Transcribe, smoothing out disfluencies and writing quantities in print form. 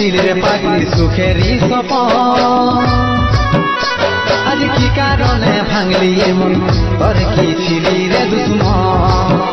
দেখিল রে পাগলি সুখেরই সপন আজ কি কারণে ভাঙলি এমন তোর কি ছিলি রে দুশ্মন